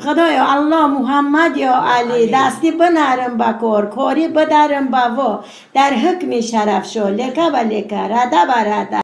خدایا الله محمد یا علی دستی بنرم بکار کاری بدرم بوا در حکم شرف شو لکه و لکه رده برده